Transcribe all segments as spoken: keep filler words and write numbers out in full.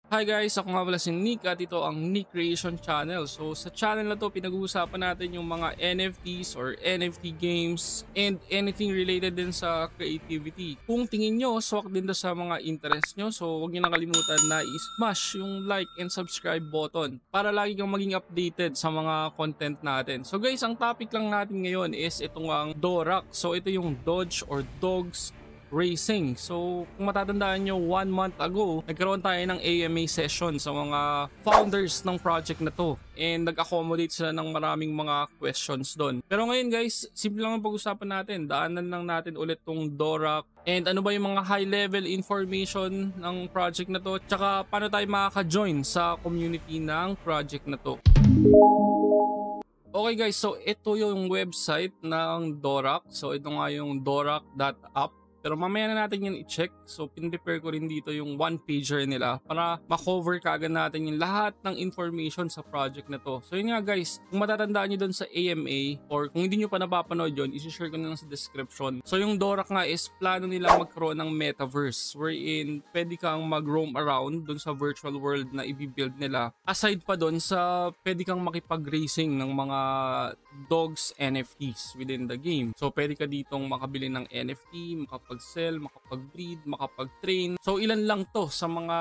Hi guys, ako nga pala si Nick at ito ang Nick Creation Channel. So sa channel na to, pinag-uusapan natin yung mga N F Ts or N F T games and anything related din sa creativity. Kung tingin nyo, swak din to sa mga interest nyo, so huwag nyo nakalimutan na i-smash yung like and subscribe button para lagi kang maging updated sa mga content natin. So guys, ang topic lang natin ngayon is itong ang Dorac. So ito yung doge or dogs racing. So kung matatandaan nyo, one month ago nagkaroon tayo ng A M A session sa mga founders ng project na to and nag-accommodate sila ng maraming mga questions doon. Pero ngayon guys, simple lang ang pag-usapan natin. Daanan lang natin ulit tong Dorac and ano ba yung mga high level information ng project na to, tsaka paano tayo makaka-join sa community ng project na to. Okay guys, so ito yung website ng Dorac. So ito nga yung dorac dot app. Pero mamaya na natin yan i-check. So pin-prepare ko rin dito yung one pager nila para ma-cover kagad natin yung lahat ng information sa project na to. So yun nga guys, kung matatandaan nyo dun sa A M A or kung hindi nyo pa napapanood yun, isi-share ko na lang sa description. So yung Dorac nga is plano nila magkaroon ng metaverse wherein pwede kang mag-roam around dun sa virtual world na i-build nila. Aside pa dun sa pwede kang makipag-racing ng mga dogs N F Ts within the game. So pwede ka ditong makabili ng N F T, makapag-sell, makapag-breed, makapag-train. So ilan lang to sa mga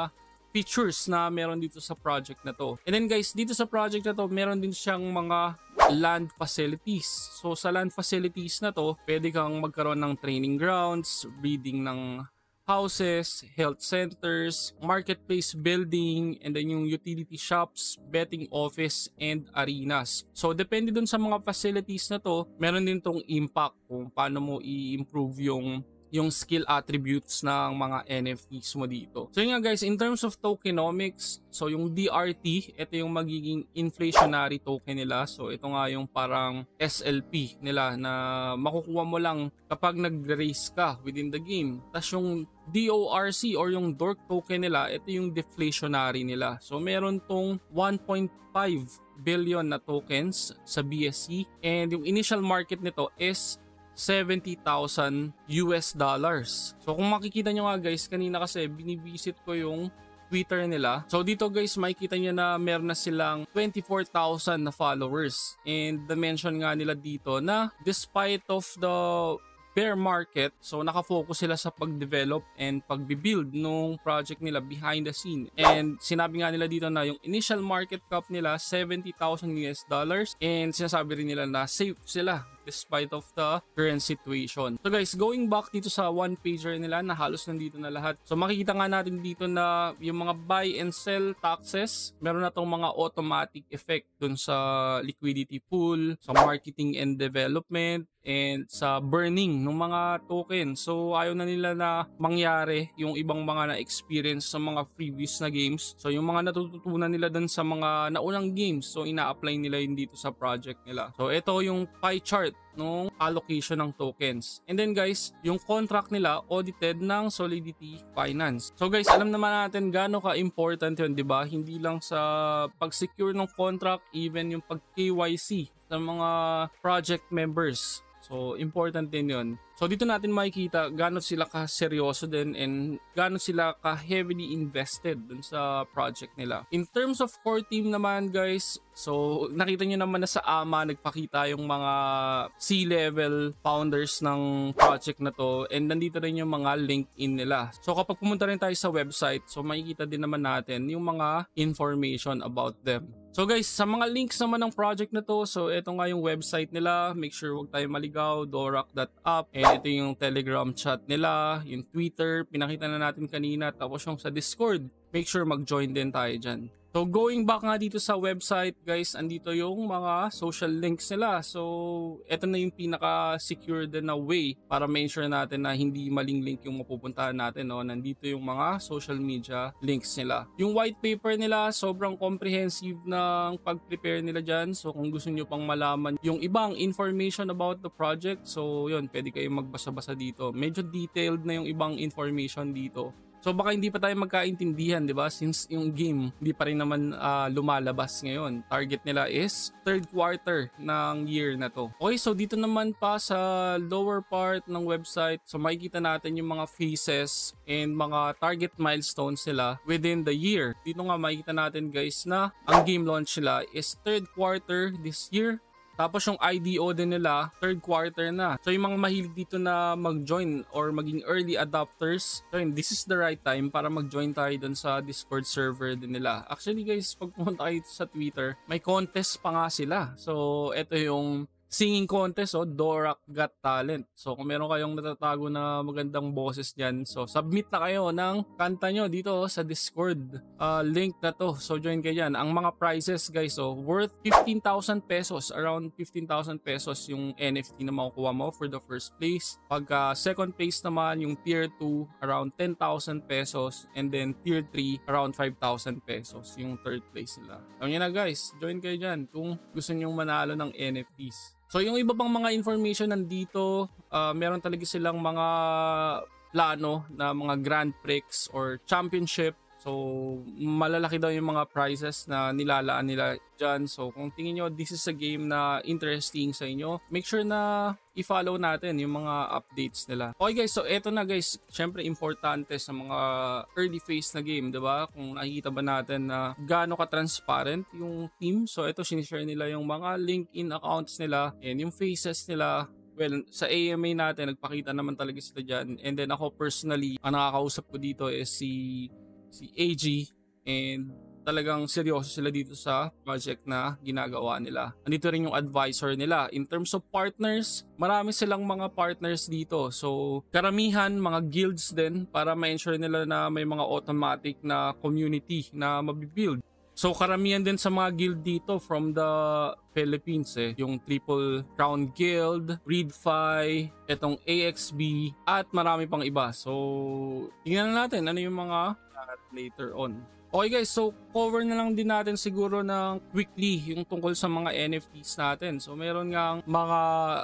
features na meron dito sa project na to. And then guys, dito sa project na to, meron din siyang mga land facilities. So sa land facilities na to, pwede kang magkaroon ng training grounds, breeding ng houses, health centers, marketplace building, and then yung utility shops, betting office, and arenas. So depende dun sa mga facilities na to, meron din tong impact kung paano mo i-improve yung yung skill attributes ng mga N F Ts mo dito. So yun nga guys, in terms of tokenomics, so yung D R T, ito yung magiging inflationary token nila. So ito nga yung parang S L P nila na makukuha mo lang kapag nag-race ka within the game. Tapos yung D O R C or yung D O R C token nila, ito yung deflationary nila. So meron tong one point five billion na tokens sa B S C and yung initial market nito is seventy thousand U S dollars. So kung makikita nyo nga guys, kanina kasi binivisit ko yung Twitter nila. So dito guys, makikita nyo na meron na silang twenty-four thousand na followers. And the-mention nga nila dito na despite of the bear market, so nakafocus sila sa pag-develop and pag-build nung project nila behind the scene. And sinabi nga nila dito na yung initial market cap nila seventy thousand U S dollars and sinasabi rin nila na safe sila despite of the current situation. So guys, going back dito sa one pager nila na halos nandito na lahat. So makikita nga natin dito na yung mga buy and sell taxes, meron na tong mga automatic effect dun sa liquidity pool, sa marketing and development, and sa burning ng mga token. So ayaw na nila na mangyari yung ibang mga na-experience sa mga previous na games. So yung mga natututunan nila dun sa mga naunang games, so ina-apply nila yun dito sa project nila. So ito yung pie chart nung allocation ng tokens. And then guys, yung contract nila audited ng Solidity Finance. So guys, alam naman natin gaano ka-important yun, di ba? Hindi lang sa pag-secure ng contract, even yung pag-K Y C sa mga project members. So important din yun. So dito natin makikita gaano sila ka-seryoso din and gaano sila ka-heavily invested dun sa project nila. In terms of core team naman guys, so nakita nyo naman na sa A M A nagpakita yung mga C-level founders ng project na to and nandito rin yung mga LinkedIn nila. So kapag pumunta rin tayo sa website, so makikita din naman natin yung mga information about them. So guys, sa mga links naman ng project na to, so ito nga yung website nila. Make sure huwag tayo maligaw, dorac dot app. And ito yung Telegram chat nila, yung Twitter, pinakita na natin kanina. Tapos yung sa Discord, make sure mag-join din tayo dyan. So going back nga dito sa website guys, andito yung mga social links nila. So ito na yung pinaka-secure din na way para ma-ensure natin na hindi maling link yung mapupuntahan natin. No? Nandito yung mga social media links nila. Yung white paper nila, sobrang comprehensive ng pag-prepare nila dyan. So kung gusto nyo pang malaman yung ibang information about the project, so yun, pwede kayong magbasa-basa dito. Medyo detailed na yung ibang information dito. So baka hindi pa tayo magkaintindihan, di ba? Since yung game hindi pa rin naman uh, lumalabas ngayon. Target nila is third quarter ng year na to. Okay, so dito naman pa sa lower part ng website, so makikita natin yung mga phases and mga target milestones nila within the year. Dito nga makikita natin guys na ang game launch nila is third quarter this year. Tapos yung I D O din nila, third quarter na. So yung mga mahilig dito na mag-join or maging early adopters, so yun, this is the right time para mag-join tayo dun sa Discord server din nila. Actually guys, pag pumunta kayo sa Twitter, may contest pa nga sila. So ito yung singing contest, oh, Dorac Got Talent. So kung meron kayong natatago na magandang boses dyan, so submit na kayo ng kanta nyo dito oh, sa Discord uh, link na to. So join kayo dyan. Ang mga prizes guys, oh, worth fifteen thousand pesos. Around fifteen thousand pesos yung N F T na makukuha mo for the first place. Pagka uh, second place naman, yung tier two, around ten thousand pesos. And then tier three, around five thousand pesos yung third place nila. So yun na guys, join kayo dyan kung gusto nyo manalo ng N F Ts. So yung iba pang mga information nandito, uh, meron talaga silang mga plano na mga Grand Prix or Championship. So malalaki daw yung mga prizes na nilalaan nila dyan. So kung tingin nyo this is a game na interesting sa inyo, make sure na i-follow natin yung mga updates nila. Okay guys, so eto na guys, syempre importante sa mga early phase na game, diba? Kung nakikita ba natin na gaano ka-transparent yung team. So eto, sinishare nila yung mga LinkedIn accounts nila and yung faces nila. Well, sa A M A natin, nagpakita naman talaga sila dyan. And then ako personally, ang nakakausap ko dito is si si A G, and talagang seryoso sila dito sa project na ginagawa nila. Andito rin yung advisor nila. In terms of partners, marami silang mga partners dito. So karamihan mga guilds din para ma-ensure nila na may mga automatic na community na mabibuild. So karamihan din sa mga guild dito from the Philippines eh. Yung Triple Crown Guild, ReadFi, etong A X B, at marami pang iba. So tingnan natin ano yung mga later on. Okay guys, so cover na lang din natin siguro ng quickly yung tungkol sa mga N F Ts natin. So meron nga mga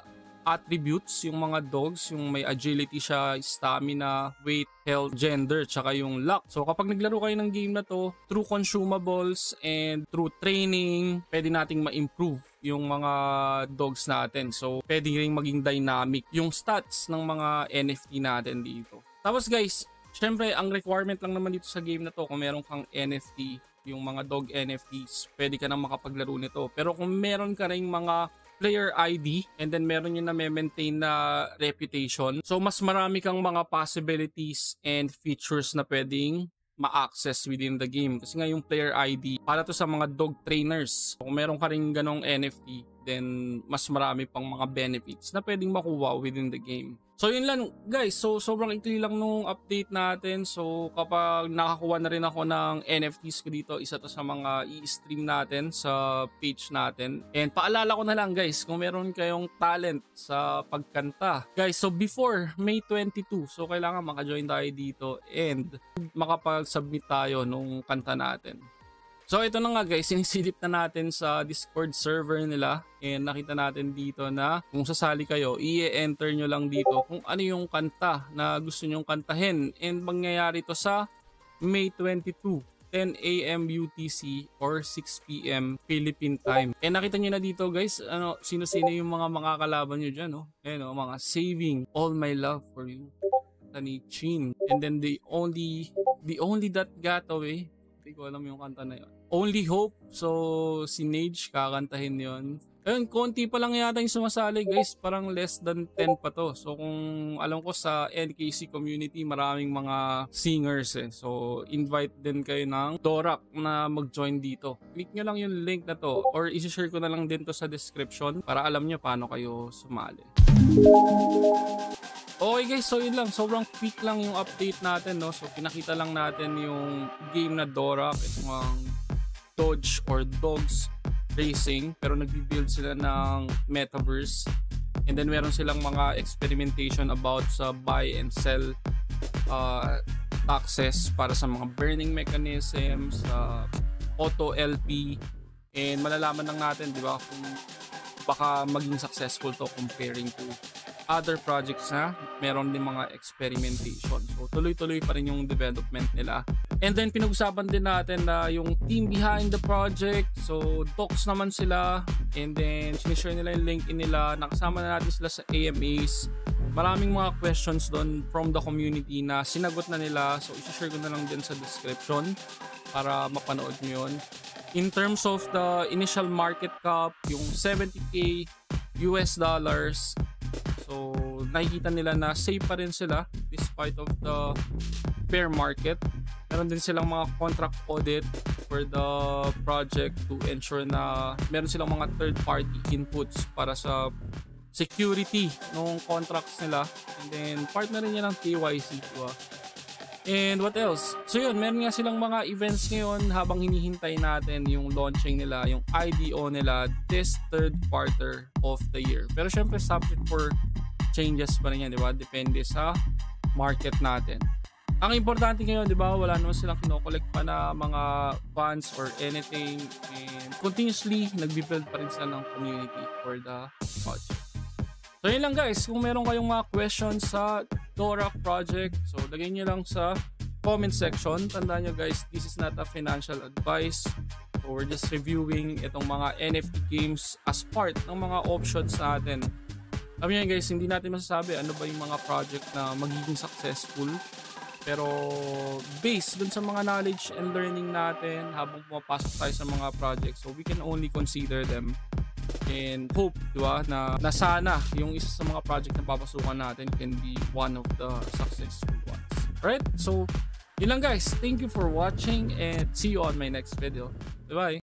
attributes, yung mga dogs, yung may agility siya, stamina, weight, health, gender, tsaka yung luck. So kapag naglaro kayo ng game na to, through consumables and through training, pwede nating ma-improve yung mga dogs natin. So pwede rin maging dynamic yung stats ng mga N F T natin dito. Tapos guys, syempre ang requirement lang naman dito sa game na to, kung meron kang N F T, yung mga dog N F Ts, pwede ka nang makapaglaro nito. Pero kung meron ka ring mga player I D and then meron yung na maintain na reputation, so mas marami kang mga possibilities and features na pwedeng ma-access within the game. Kasi nga yung player I D, para to sa mga dog trainers. Kung meron ka ring ganong N F T, then mas marami pang mga benefits na pwedeng makuha within the game. So yun lang guys, so sobrang ikli lang nung update natin. So kapag nakakuha na rin ako ng N F Ts ko dito, isa to sa mga i-stream natin sa page natin. And paalala ko na lang guys, kung meron kayong talent sa pagkanta, guys, so before May twenty-two, so kailangan maka-join tayo dito and makapag-submit tayo nung kanta natin. So ito na nga guys, sinisilip na natin sa Discord server nila and nakita natin dito na kung sasali kayo, i-enter nyo lang dito kung ano yung kanta na gusto nyong kantahin, and mangyayari to sa May twenty-two, ten A M U T C or six P M Philippine time. And nakita nyo na dito guys, ano, sino-sino yung mga makakalaban nyo dyan, no? Ayan, no? Mga Saving All My Love For You, ni Chin, and then the only the only that got away, hindi ko alam yung kanta na yun. Only Hope, so si Nage kakantahin yon. Ayun, konti pa lang yata yung sumasali guys, parang less than ten pa to. So kung alam ko sa N K C community, maraming mga singers eh. So invite din kayo ng Dorac na mag-join dito. Click nyo lang yung link na to, or isi-share ko na lang din to sa description para alam nyo paano kayo sumali. Okay guys, so yun lang, sobrang quick lang yung update natin, no? So pinakita lang natin yung game na Dorac, itong Doge or Dogs Racing, pero nag-build sila ng metaverse, and then meron silang mga experimentation about sa buy and sell uh, taxes para sa mga burning mechanisms, uh, auto L P, and malalaman lang natin, di ba, kung baka maging successful to comparing to other projects na meron din mga experimentation. So tuloy-tuloy pa rin yung development nila. And then pinag-usapan din natin na yung team behind the project. So talks naman sila, and then sinishare nila yung link in nila. Nakasama na natin sila sa A M As. Maraming mga questions doon from the community na sinagot na nila. So isi-share ko na lang din sa description para mapanood nyo yun. In terms of the initial market cap, yung seventy K U S dollars. So nakikita nila na safe pa rin sila despite of the bear market. Meron din silang mga contract audit for the project to ensure na meron silang mga third party inputs para sa security ng contracts nila. And then partner rin niya ng K Y C. Diba? And what else? So yun, meron nga silang mga events ngayon habang hinihintay natin yung launching nila, yung I D O nila this third quarter of the year. Pero syempre subject for changes pa rin yan, di ba? Depende sa market natin. Ang importante ngayon, di ba, wala naman silang kinokollect pa na mga funds or anything, and continuously nagbi-build pa rin sila ng community for the project. So yun lang guys, kung meron kayong mga questions sa Dorac project, so lagay nyo lang sa comment section. Tandaan nyo guys, this is not a financial advice. So we're just reviewing itong mga N F T games as part ng mga options natin. Sabi nyo guys, hindi natin masasabi ano ba yung mga project na magiging successful. Pero based dun sa mga knowledge and learning natin habang pumapasok tayo sa mga projects, so we can only consider them and hope, di ba, na, na sana yung isa sa mga project na papasukan natin can be one of the successful ones. Alright, so yun lang guys. Thank you for watching and see you on my next video. Bye bye.